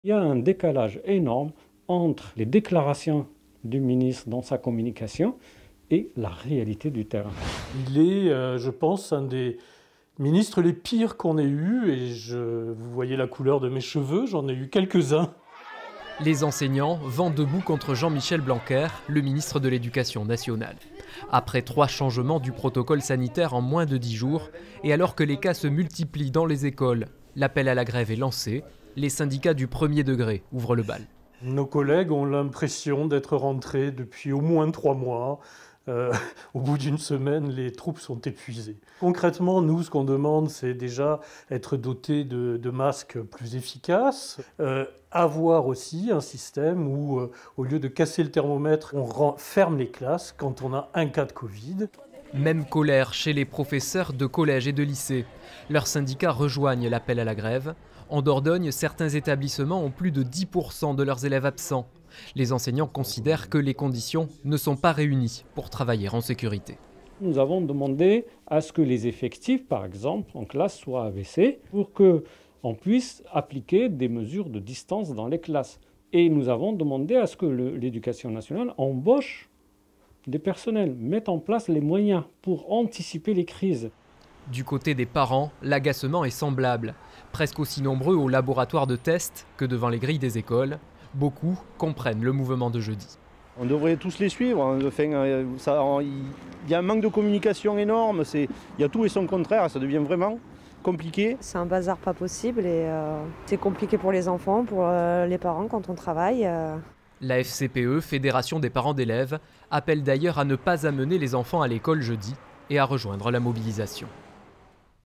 Il y a un décalage énorme entre les déclarations du ministre dans sa communication et la réalité du terrain. Il est, je pense, un des ministres les pires qu'on ait eus, et vous voyez la couleur de mes cheveux, j'en ai eu quelques-uns. Les enseignants vent debout contre Jean-Michel Blanquer, le ministre de l'Éducation nationale. Après 3 changements du protocole sanitaire en moins de 10 jours, et alors que les cas se multiplient dans les écoles, l'appel à la grève est lancé. Les syndicats du premier degré ouvrent le bal. Nos collègues ont l'impression d'être rentrés depuis au moins 3 mois. Au bout d'une semaine, les troupes sont épuisées. Concrètement, nous, ce qu'on demande, c'est déjà être dotés de masques plus efficaces, avoir aussi un système où, au lieu de casser le thermomètre, on ferme les classes quand on a un cas de Covid. Même colère chez les professeurs de collège et de lycée. Leurs syndicats rejoignent l'appel à la grève. En Dordogne, certains établissements ont plus de 10% de leurs élèves absents. Les enseignants considèrent que les conditions ne sont pas réunies pour travailler en sécurité. Nous avons demandé à ce que les effectifs, par exemple, en classe soient abaissés pour qu'on puisse appliquer des mesures de distance dans les classes. Et nous avons demandé à ce que l'Éducation nationale embauche des personnels, mette en place les moyens pour anticiper les crises. Du côté des parents, l'agacement est semblable. Presque aussi nombreux au laboratoire de tests que devant les grilles des écoles. Beaucoup comprennent le mouvement de jeudi. On devrait tous les suivre. Il y a un manque de communication énorme. Il y a tout et son contraire. Ça devient vraiment compliqué. C'est un bazar pas possible et c'est compliqué pour les enfants, pour les parents quand on travaille. La FCPE, Fédération des parents d'élèves, appelle d'ailleurs à ne pas amener les enfants à l'école jeudi et à rejoindre la mobilisation.